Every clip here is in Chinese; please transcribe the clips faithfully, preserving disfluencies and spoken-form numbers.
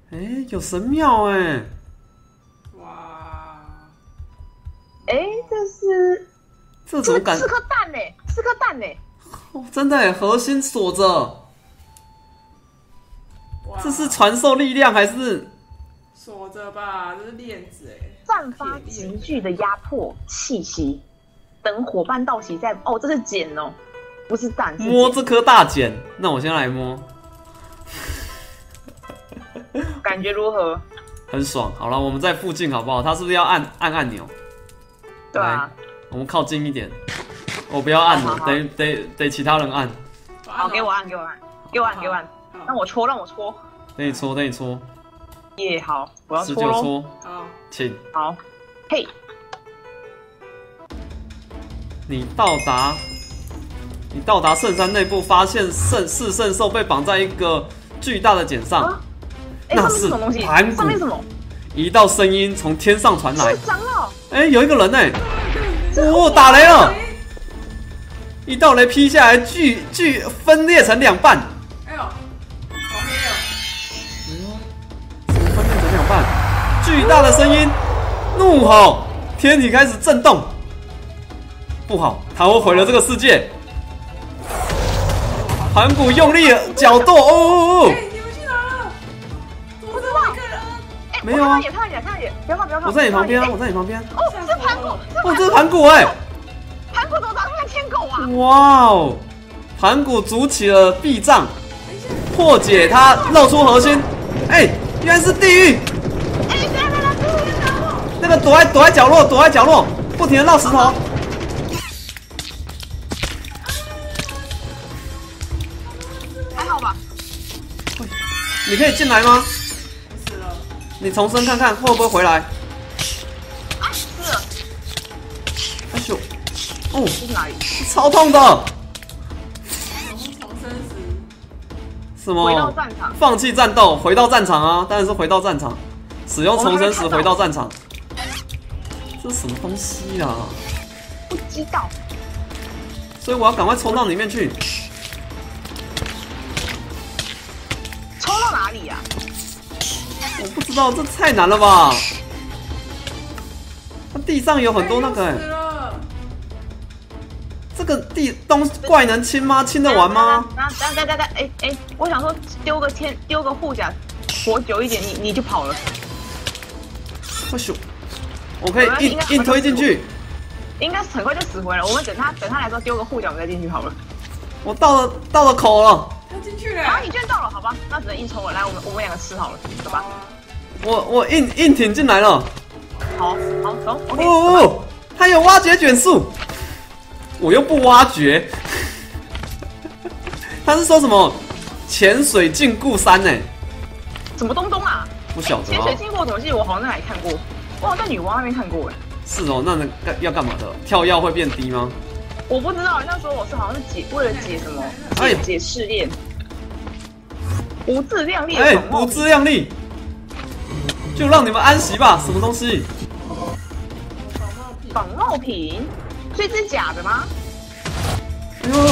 哎、欸，有神庙哎、欸！ 哇！ 哎、欸，这是这怎么感？ 四颗蛋呢、欸？四颗蛋呢、欸？ 哦，真的哎，核心锁着。这是传授力量还是？ 锁着吧，这是链子哎。 散发急剧的压迫气息，等伙伴到齐再哦，这是茧哦，不是蛋。是摸这颗大茧，那我先来摸。 感觉如何？ 很爽。好了，我们在附近好不好？他是不是要按按按钮？ 对啊， 我们靠近一点。我不要按了，得得得其他人按。 好，给我按，给我按，给我按，给我按。让我戳，让我戳。 等你戳，等你戳。 耶，好，我要十戳咯。 九戳。 好， 请。 好，嘿。 你到达，你到达圣山内部，发现圣四圣兽被绑在一个巨大的茧上。 啊欸、 那是盘古。 上面什么？ 一道声音从天上传来。 是长老。 哎、欸，有一个人哎、欸，哦，打雷了！一道雷劈下来，巨巨分裂成两半。 哎呦，好黑哦！ 哎呦，怎么分裂成两半？巨大的声音，怒吼，天体开始震动。不好，他会毁了这个世界。盘古用力搅舵，哦哦哦！ 哎，你们去哪了？怎么只有一个人？ 哎， 没有啊， 看一眼，看一眼，不要怕，不要怕。 我在你旁边啊，我在你旁边。 哦，这是盘古， 哦，这是盘古哎！ 盘古怎么长得像天狗啊？ 哇哦！盘古筑起了壁障，破解它，露出核心。哎，原来是地狱！ 哎，等下等下，这是天狗。 那个躲在躲在角落，躲在角落，不停的绕石头。 还好吧？ 你可以进来吗？ 死了。 你重生看看会不会回来？ 啊，是了。 哎呦，哦， 这是哪里？ 超痛的。 重生时。 什么？ 回到战场。 放弃战斗，回到战场啊！当然是回到战场。使用重生时回到战场。这是什么东西啊？ 不知道。 所以我要赶快冲到里面去。 冲到哪里呀、啊？ 我不知道，这太难了吧？它地上有很多那个、欸。这个地东怪能清吗？清得完吗？ 等等等等等，哎哎，我想说丢个天丢个护甲，活久一点，你你就跑了。 不咻！我可以硬硬推进去。 应该很快就死回了。我们等他等他来说丢个护甲，我们再进去好了。 我到了到了口了。 他进去了。 啊，你居然到了，好吧？那只能硬冲了。来，我们我们两个吃好了，走吧。 我我硬硬挺进来了。 好，好走。OK。 哦，还有挖掘卷数。我又不挖掘，他是说什么潜水禁锢山呢？ 什么东东啊？ 不晓得、啊。 潜水禁锢什么记？我好像在哪里看过，我好像在女王那边看过哎。 是哦，那能干要干嘛的？跳药会变低吗？ 我不知道，那时候我是好像是解为了解什么解解试炼，不自量力。 哎，不自量力，就让你们安息吧。什么东西？ 仿冒品。所以这是假的吗？ 哎呦！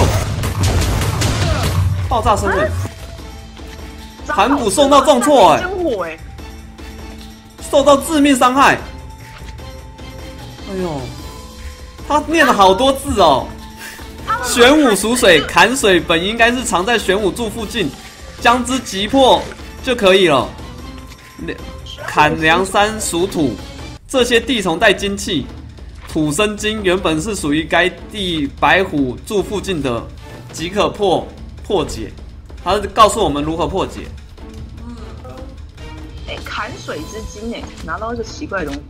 爆炸声哎！盘古受到重挫哎！ 真火哎！ 受到致命伤害。哎呦！他念了好多字哦。玄武属水，坎水本应该是藏在玄武柱附近，将之击破就可以了。坎梁山属土，这些地虫带精气。土生金原本是属于该地白虎柱附近的，即可破破解。他告诉我们如何破解。 嗯，哎、欸，坎水之金哎，拿到一个奇怪的东西。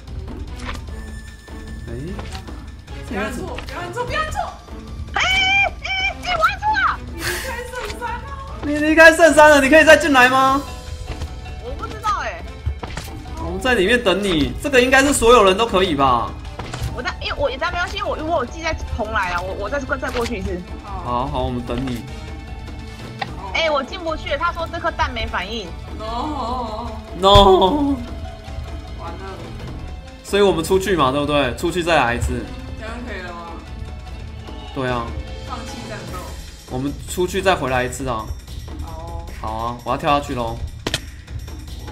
哎、欸， 不要按错，不要按错，不要按错！ 哎哎哎，我按错了！ 你离开圣山了。 你离开圣山了，你可以再进来吗？ 我不知道哎、欸。 我们在里面等你，这个应该是所有人都可以吧？ 我在，因为我也在没关系，因为我我有记在蓬莱啊，我我再再过去一次。 好好，我们等你。 哎、欸，我进不去，他说这颗蛋没反应。 No No。 完了。 所以我们出去嘛，对不对？出去再来一次。 这样可以了吗？ 对啊。 放弃战斗。 我们出去再回来一次啊。 好。 好啊，我要跳下去喽。 我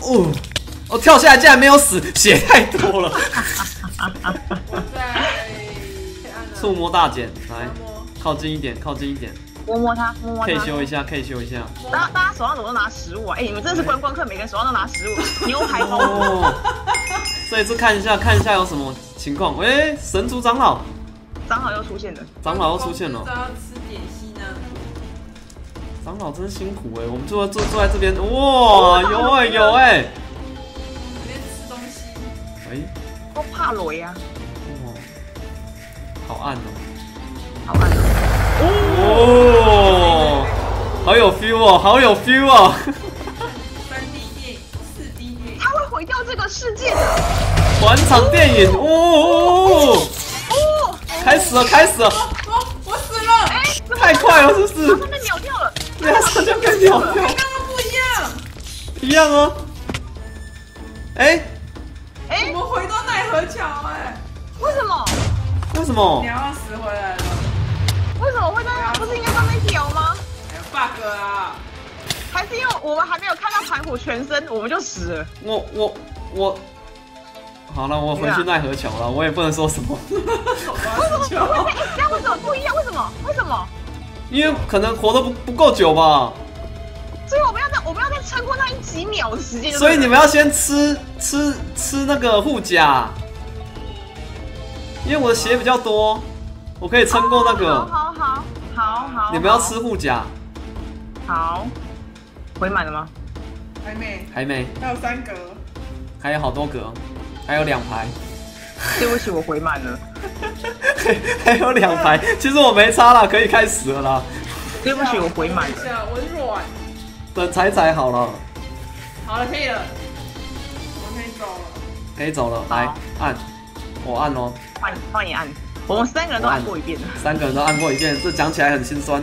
哦，我跳下来竟然没有死，血太多了。 我在触摸大减，来摸靠近一点，靠近一点， 摸摸它，摸摸可以它。 修一下，可以修一下。 大家大家手上怎么都拿食物啊？哎、你们真的是观光客，每个人手上都拿食物，牛排包。 哦，这一次看一下，看一下有什么情况。喂，神族长老， 长老又出现了。 长老又出现了知。道要吃点心呢。 长老真辛苦哎，我们坐坐坐在这边，哇，有哎有哎。 那边吃东西。 喂， 都怕雷啊， 哇，好暗哦。 好暗。 哦，好有 feel 哦，好有 feel 哦。 三 D 电影、四 D 电影。 它会毁掉这个世界的。 环场电影，哦哦哦， 开始了，开始了， 哦，我死了！ 哎、 太快了，是不是？ 它被秒掉了。 对啊，这就跟鸟掉跟刚刚不一样。 一样哦。哎， 哎、 我们回到奈何桥哎。 为什么？ 为什么你？要死回来了。 为什么会在那？不是应该上面调吗？ 还有 bug 啊！ 还是因为我们还没有看到盘虎全身，我们就死了？ 我我我，好了，我回去奈何桥了，我也不能说什么， 好吧，球。 哎、这样为什么不一样？为什么？为什么？ 因为可能活得不不够久吧， 所以我们要再我们要再撑过那一几秒的时间就对了。 所以你们要先吃吃吃那个护甲，因为我的血比较多，我可以撑过那个。 好好好好好， 你们要吃护甲， 好，回满了吗？ 还没， 还没， 还有三格。 还有好多格，还有两排。 对不起，我回满了。 还有两排，其实我没差啦，可以开始了啦。 对不起，我回满了。 等一下，我软。 等彩彩好了， 好了，可以了，我可以走了。 可以走了，来按，我按咯， 换换你按，我们三个人都按过一遍了。 三个人都按过一遍，这讲起来很心酸。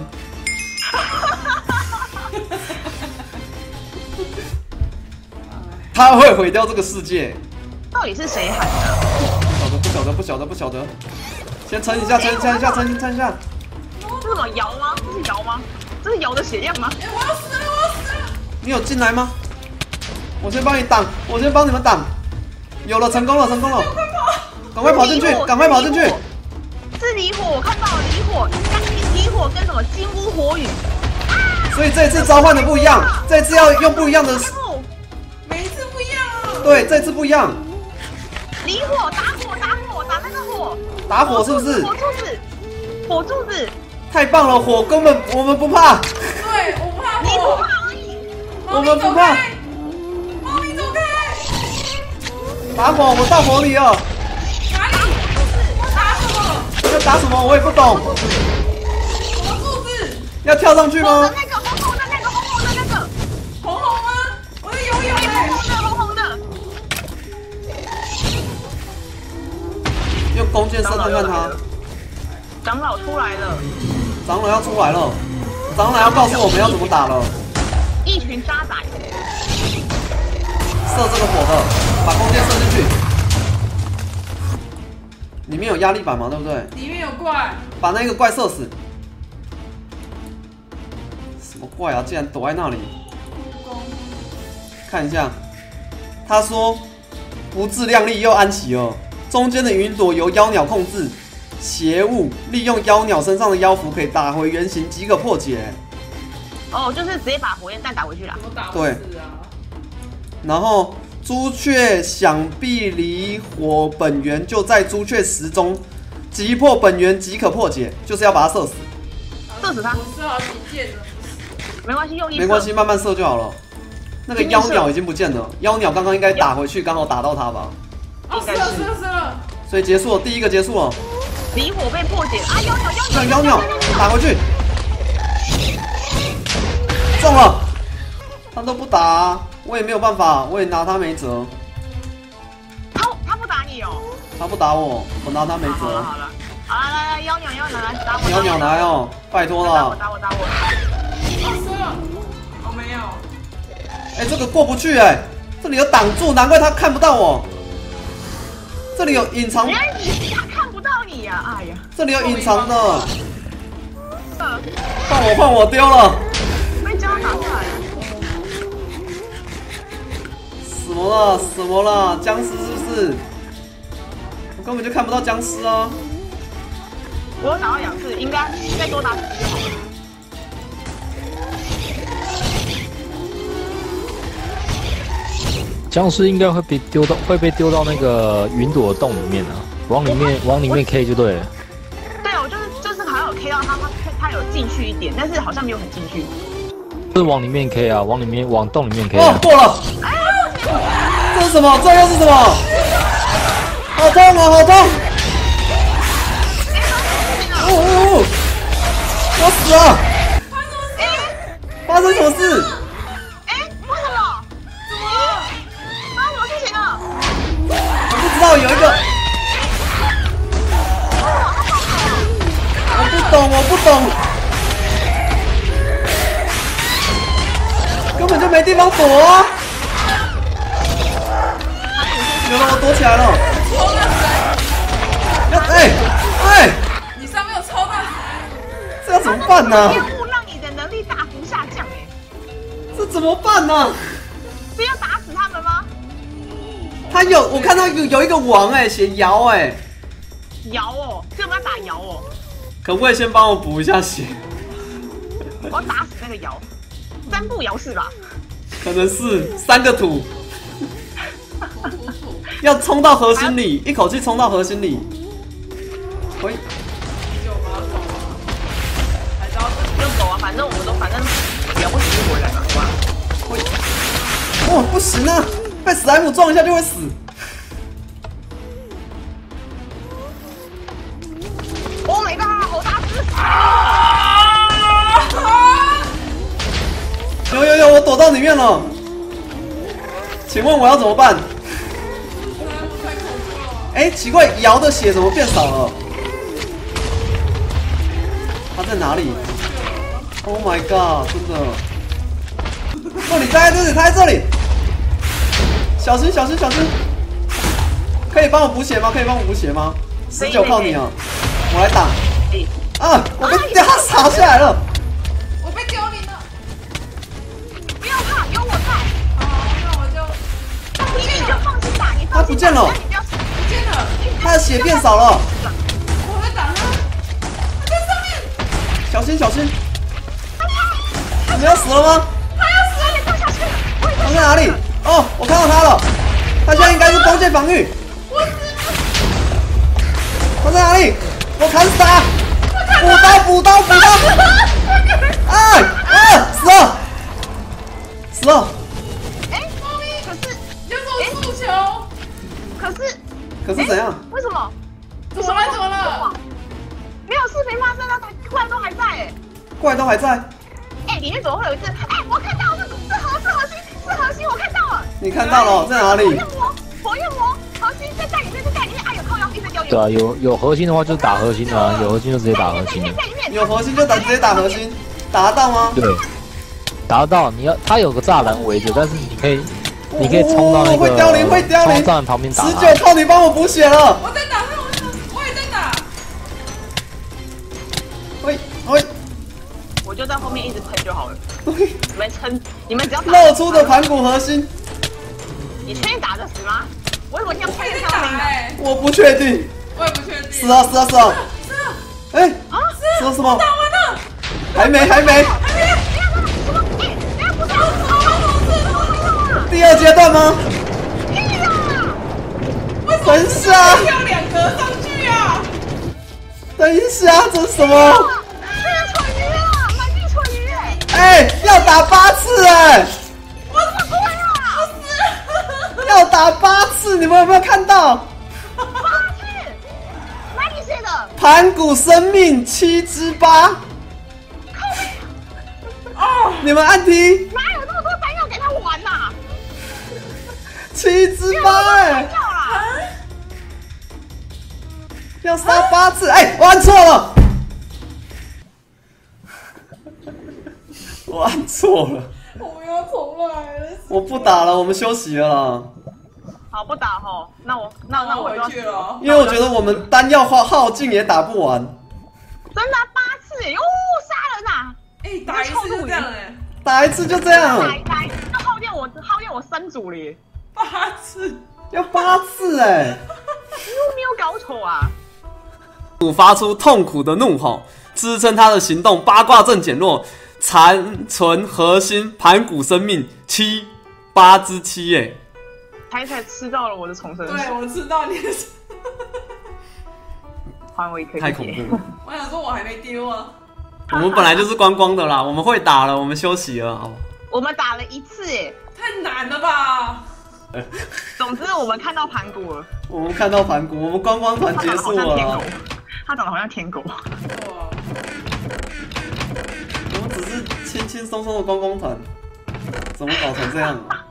他会毁掉这个世界。 到底是谁喊的？ 不晓得，不晓得，不晓得，不晓得。先撑一下，撑一下，撑一下，撑撑一下。 这是什么摇吗？这是摇吗？这是摇的血量吗？ 哎，我要死了，我要死了！ 你有进来吗？我先帮你挡，我先帮你们挡。有了，成功了，成功了！赶快跑进去，赶快跑进去！ 是离火，我看到了离火，离火跟什么金乌火雨。 所以这次召唤的不一样，这次要用不一样的。 每一次不一样啊！ 对，这次不一样。 离火，打火，打火，打那个火。 打火是不是？ 火柱子，火柱子。 太棒了，火根本我们不怕。 对，我不怕你不火。 怕而已。 我们不怕。 猫咪走开！ 打火，我到火里了。 哪里？打什么？ 要打什么？我也不懂。 什么柱子？ 要跳上去吗？ 那个红红的那个红红的那个。 红红吗？我在游泳哎！ 红红的红红的。 用弓箭射看看他。 长老出来了。 长老要出来了，长老要告诉我们要怎么打了。 一群渣仔。 射这个火的，把弓箭射进去。里面有压力板嘛，对不对？ 里面有怪。 把那个怪射死。什么怪啊？竟然躲在那里。看一下，他说不自量力又安琪儿，中间的云朵由妖鸟控制。邪物利用妖鸟身上的妖符可以打回原形，即可破解。 哦，就是直接把火焰弹打回去啦。 怎么打不死啊？ 然后朱雀想必离火本源就在朱雀石中，击破本源即可破解，就是要把它射死。 射死他。 我射好几箭了。 没关系，用力射。 没关系，慢慢射就好了。那个妖鸟已经不见了，妖鸟刚刚应该打回去，刚好打到它吧？ 哦，射了射了射了。 所以结束了，第一个结束了。 离火被破解啊！妖鸟妖鸟妖鸟打回去，中了。他都不打、啊，我也没有办法，我也拿他没辙。 他他不打你哦。 他不打我，我拿他没辙。 好了好了，好了来来，妖鸟妖鸟来打我。 妖鸟来哦，拜托了。 打我打我打我。 哦，射了。我没有。 哎、欸，这个过不去哎、欸，这里有挡住，难怪他看不到我。这里有隐藏。 原来他看不到你呀、啊！哎呀， 这里有隐藏的。 呃， 换我换我丢了。 被胶打下来了。 么了？什么了？僵尸是不是？我根本就看不到僵尸啊！ 我有打到两次，应该再多打几次就好了。 僵尸应该会被丢到，会被丢到那个云朵洞里面啊，往里面往里面 K 就对了。 对，我就是就是好像有 K 到他，他他有进去一点，但是好像没有很进去。 就是往里面 K 啊，往里面往洞里面 K 哦啊。， 过了！这是什么？这又是什么？好痛啊！好痛！哦哦哦！我死了！发生什么事？ 哎，为什么？怎么了？发生什么事情了？ 我不知道有一个，我不懂，我不懂，根本就没地方躲啊！有了，我躲起来了。要哎哎， 你上面有超大， 这要怎么办呢？ 业务让你的能力大幅下降，哎， 这怎么办呢？ 是要打死他们吗？ 他有，我看到有有一个王哎，写摇哎， 摇哦，是我们要打摇哦， 可不可以先帮我补一下血？ 我要打死那个摇，三步摇是吧？ 可能是三个土， 土土土， 要冲到核心里，一口气冲到核心里。喂， 有吗？走吗？还是要等？ 就走啊，反正我们都反正摇不死就回来了，好吧？ 喂，哦，不行啊，被史莱姆撞一下就会死。 Oh my god，好大只！ 有有有，我躲到里面了。请问我要怎么办？ 太恐怖了！ 哎，奇怪，摇的血怎么变少了？他在哪里 ？Oh my god！ 真的。哦，你待在这里，他在这里。小心小心小心！可以帮我补血吗？可以帮我补血吗？十九靠你啊！我来打。啊！我被掉洒下来了。 我被丢你了。 不要怕，有我在。 好，那我就你你就放心打，你他放心打。 不见了， 你不要不见了。 他的血变少了。 我在打他，他在上面。 小心小心！你们要死了吗？ 他要死了，你掉下去了。我已经他在哪里？哦，我看到他了。他现在应该是弓箭防御。 我死了。 他在哪里？我砍死他！补刀补刀补刀！哎哎，死了死了！ 哎，猫咪，可是你就给我速球。 可是可是怎样？ 为什么？ 怎么了？怎么了？ 没有事情发生啊，他怪都还在哎。 怪都还在。 哎，里面怎么会有一只？哎，我看到是是核是核心是核心，我看到了。 你看到了？在哪里火？焰魔，火焰魔，核心在在里面，在在里面。哎呦，靠腰一直丢。 对啊，有有核心的话就是打核心啊，有核心就直接打核心了。 在里面。 有核心就打直接打核心，打得到吗？ 对，打得到。你要它有个栅栏围着，但是你可以你可以冲到那个会凋零会凋零冲到栅栏旁边打十它。 九靠你帮我补血了。 我在打他，我在我也在打。 喂喂我就在后面一直喷就好了。 喂， 你们撑，你们只要打露出的盘骨核心， 你确定打得死吗？我以为你要配我也在上那个。 打哎， 我不确定。 我也不确定。 死了死了死了！ 是啊， 哎， 啊， 死了什么？ 打完了。 还没还没， 还没有，不要什么？哎，哎，不是，啊， 第二阶段吗？ 屁啦！ 为什么等一下跳两格上去啊？ 等一下，这是什么？ 这个蠢鱼啊，满地蠢鱼哎！ 哎，要打八次哎， 我怎么会啊？ 要打八次，你们有没有看到？ 八次？哪里写的？ 盘古生命七之八， 哦， 你们按题哪有那么多弹药给他玩呐？ 七之八哎， 要啦！ 要杀八次哎，我按错了，我按错了， 我们要重来了。 我不打了，我们休息了啦。 好，不打吼，那我那那我就要回去了。 因为我觉得我们单要耗耗尽也打不完。 真的八次哟，杀人呐！ 哎，打一次就这样哎， 打一次就这样， 打一打，那耗电我耗电我三组嘞。 八八次， 要八次哎、欸！ 有没有搞错啊？ 虎发出痛苦的怒吼，支撑他的行动八卦阵减弱，残存核心盘古生命七八之七哎！ 才才吃到了我的重生石， 对我知道你的， 还我一颗。 太恐怖了！ 我想说我还没丢啊。 我们本来就是光光的啦，我们会打了，我们休息了，好不好？ 我们打了一次哎， 太难了吧？ 总之我们看到盘古了。 我们看到盘古，我们观光团结束了。 他长得好像舔狗。 哇！ 我们只是轻轻松松的观光团，怎么搞成这样啊？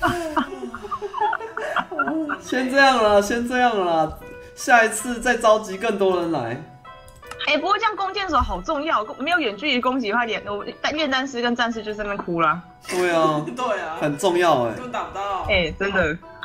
先这样了，先这样了，下一次再召集更多人来。 哎、欸，不过这样弓箭手好重要，没有远距离攻击的话，连我炼丹师跟战士就在那边哭了。 对啊， 对啊， 很重要哎、欸， 根本打不到。 哎、欸，真的。